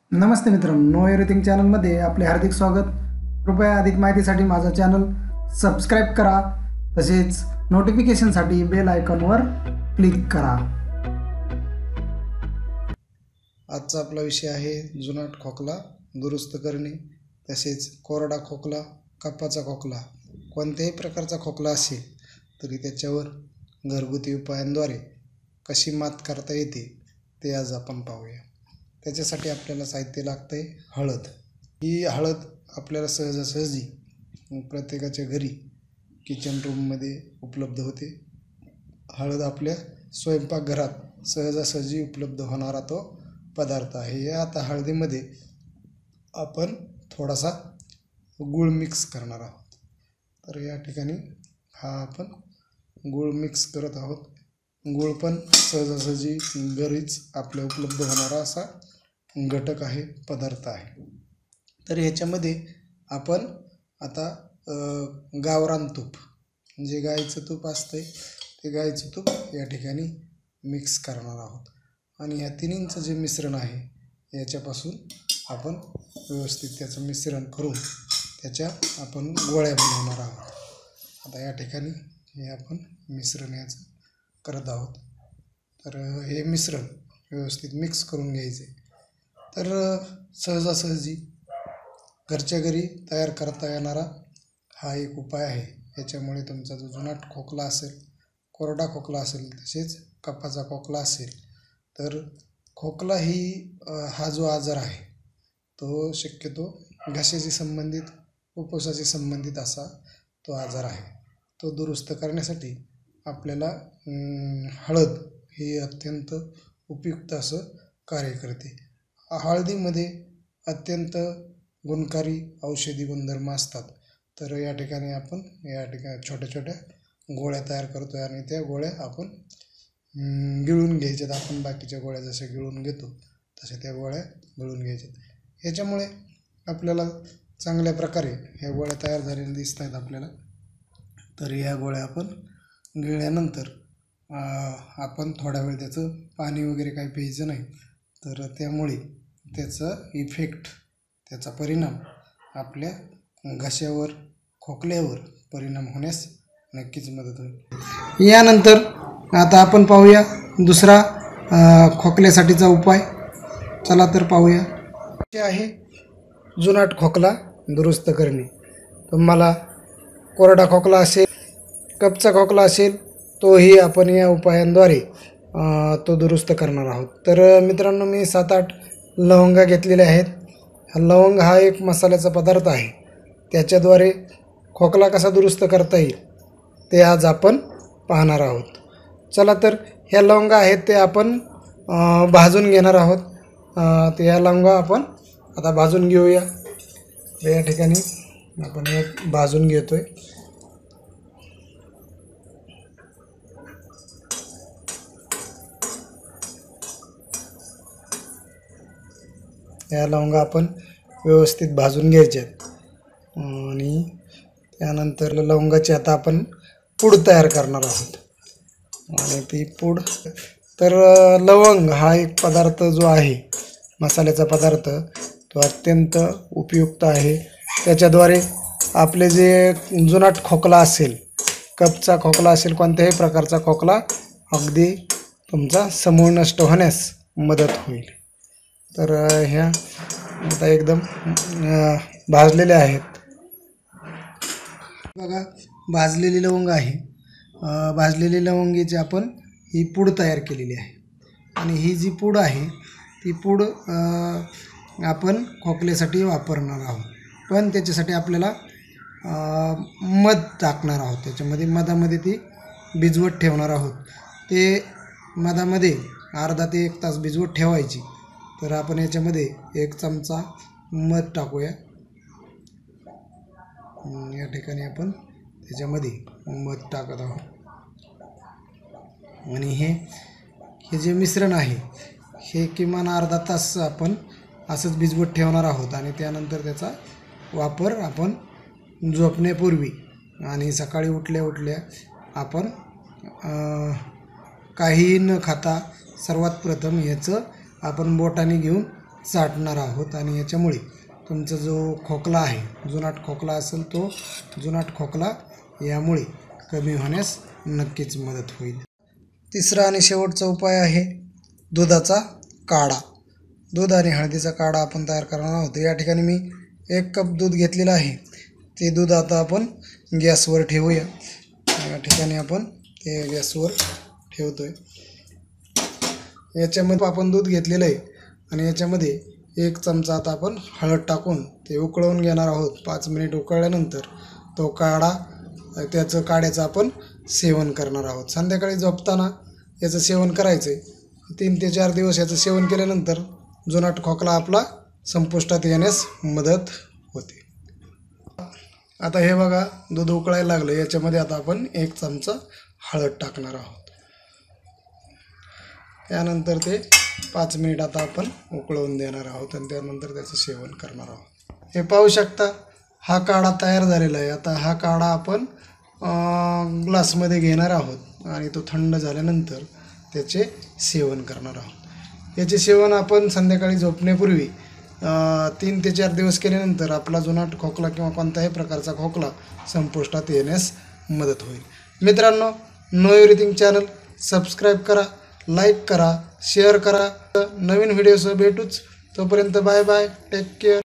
नमस्ते मित्रांनो, know everything चॅनलमध्ये आपले हार्दिक स्वागत। कृपया अधिक माहितीसाठी माझा चॅनल सबस्क्राईब करा, तसेच नोटिफिकेशनसाठी बेल आयकॉनवर क्लिक करा। आजचा आपला विषय आहे जुनाट खोकला दुरुस्त करणे, तसेच कोरडा खोकला, कफाचा खोकला। कोणत्याही प्रकारचा खोकला असेल तरी त्याच्यावर घरगुती उपायांद्वारे कशी मात करता येते ते आज आपण पाहूया। त्याच्यासाठी आपल्याला साहित्य लागतंय हळद। ही हळद आपल्याला सहजासहजी प्रत्येकाच्या घरी किचन रूममध्ये उपलब्ध होते। हळद आपल्या स्वयंपाकघरात सहजासहजी उपलब्ध होणारा तो पदार्थ आहे। आता हळदीमध्ये आपण थोडासा गूळ मिक्स करणार आहोत। तर या ठिकाणी हा आपण गूळ मिक्स करत आहोत। गूळ पण सहजासहजी घरीच आपल्या उपलब्ध होणारा असा घटक आहे, पदार्थ आहे। तर ह्याच्यामध्ये आपण आता गावरान तूप, जे गाईचं तूप असतंय ते गाईचं तूप या ठिकाणी मिक्स करणार आहोत। आणि या तिन्हींचं जे मिश्रण आहे याच्यापासून आपण व्यवस्थित त्याचं मिश्रण करून त्याच्या आपण गोळ्या बनवणार आहोत। आता या ठिकाणी हे आपण मिश्रण याचं करत आहोत। तर हे मिश्रण व्यवस्थित मिक्स करून घ्यायचे। तर सहजासहजी घरच्या घरी तयार करता येणारा हा एक उपाय आहे। याच्यामुळे तुमचा जो जुनाट खोकला असेल, कोरडा खोकला असेल, तसेच कफाचा खोकला असेल, तर खोकला हा जो आजार आहे तो शक्यतो घशाशी संबंधित, फुफ्फुसाशी संबंधित असा तो आजार आहे। तो दुरुस्त करण्यासाठी आपल्याला हळद ही अत्यंत उपयुक्त असं कार्य करते। हळदीमध्ये अत्यंत गुणकारी औषधी गुणधर्म असतात। तर या ठिकाणी आपण छोट्या छोट्या गोळ्या तयार करतो आहे आणि त्या गोळ्या आपण गिळून घ्यायच्यात। आपण बाकीच्या गोळ्या जशा गिळून घेतो तशा त्या गोळ्या गिळून घ्यायच्यात। याच्यामुळे आपल्याला चांगल्या प्रकारे ह्या गोळ्या तयार झालेल्या दिसत आहेत आपल्याला। तर ह्या गोळ्या आपण गिळल्यानंतर आपण थोडा वेळ त्याचं पाणी वगैरे काही प्यायचं नाही। तर त्यामुळे त्याचा इफेक्ट, त्याचा परिणाम आपल्या घशावर, खोकल्यावर परिणाम होण्यास नक्कीच मदत होईल। यानंतर आता आपण पाहूया दुसरा खोकल्यासाठीचा उपाय। चला तर पाहूया। ते आहे जुनाट खोकला दुरुस्त करणे। तुम्हाला कोरडा खोकला असेल, कफचा खोकला असेल, तोही आपण या उपायांद्वारे तो दुरुस्त करणार आहोत। तर मित्रांनो, मी 7-8 लवंगा घेतलेल्या आहेत। लवंग हा एक मसाल्याचा पदार्थ आहे। त्याच्याद्वारे खोकला कसा दुरुस्त करता येईल ते आज आपण पाहणार आहोत। चला तर ह्या लवंगा आहेत ते आपण भाजून घेणार आहोत। तर ह्या लवंगा आपण आता भाजून घेऊया। या ठिकाणी आपण हे भाजून घेतोय। या लवंगा आपण व्यवस्थित भाजून घ्यायच्या आणि त्यानंतर लवंगाची आता आपण पूड तयार करणार आहोत। आणि ती पूड, तर लवंग हा एक पदार्थ जो आहे, मसाल्याचा पदार्थ, तो अत्यंत उपयुक्त आहे। त्याच्याद्वारे आपले जे जुनाट खोकला असेल, कफचा खोकला असेल, कोणत्याही प्रकारचा खोकला अगदी तुमचा समूळ नष्ट होण्यास मदत होईल। तर ह्या आता एकदम भाजलेल्या आहेत बघा। भाजलेली लवंग आहे। भाजलेली लवंगीची आपण ही पूड तयार केलेली आहे। आणि ही जी पूड आहे ती पूड आपण खोकल्यासाठी वापरणार आहोत। पण त्याच्यासाठी आपल्याला मध टाकणार आहोत। त्याच्यामध्ये मधामध्ये ती भिजवत ठेवणार आहोत। ते मधामध्ये अर्धा ते 1 तास भिजवत ठेवायची। तर आपण याच्यामध्ये 1 चमचा मध टाकूया। या ठिकाणी आपण त्याच्यामध्ये मध टाकत आहोत। आणि हे जे मिश्रण आहे हे किमान अर्धा तास आपण असंच भिजवत ठेवणार आहोत। आणि त्यानंतर त्याचा वापर आपण झोपण्यापूर्वी आणि सकाळी उठल्या उठल्या आपण काहीही न खाता सर्वात प्रथम याचं आपण बोटाने घेऊन चाटणार आहोत आणि याच्यामुळे तुमचा जो खोकला आहे, जुनाट खोकला असेल, तो जुनाट खोकला यामुळे कमी होण्यास नक्कीच मदत होईल. तिसरा आणि शेवटचा उपाय आहे दुधाचा काढा. दूध आणि हळदीचा काढा आपण तयार करणार आहोत. या ठिकाणी मी 1 कप दूध घेतलेलं आहे. ते दूध आता आपण गॅसवर ठेवूया. या ठिकाणी आपण ते गॅसवर ठेवतो आहे. याच्यामध्ये आपण दूध घेतलेलं आहे आणि याच्यामध्ये 1 चमचा आता आपण हळद टाकून ते उकळवून घेणार आहोत. 5 मिनिट उकळल्यानंतर तो काढा, काढ्याचं आपण सेवन करणार आहोत. संध्याकाळी झोपताना याचं सेवन करायचं आहे. 3 ते 4 दिवस याचं सेवन केल्यानंतर जुनाट खोकला आपला संपुष्टात येण्यास मदत होते. आता हे बघा, दूध उकळायला लागलं. याच्यामध्ये आता आपण 1 चमचा हळद टाकणार आहोत. त्यानंतर ते 5 मिनिट आता आपण उकळवून देणार आहोत आणि त्यानंतर त्याचं सेवन करणार आहोत. हे पाहू शकता, हा काढा तयार झालेला आहे. आता हा काढा आपण ग्लासमध्ये घेणार आहोत आणि तो थंड झाल्यानंतर त्याचे सेवन करणार आहोत. याचे सेवन आपण संध्याकाळी झोपण्यापूर्वी 3 ते 4 दिवस केल्यानंतर आपला जुनाट खोकला किंवा कोणत्याही प्रकारचा खोकला संपुष्टात येण्यास मदत होईल. मित्रांनो, नो एव्हरीथिंग चॅनल सबस्क्राईब करा, लाईक करा, शेअर करा. नवीन व्हिडिओसह भेटूच. तोपर्यंत बाय बाय, टेक केअर.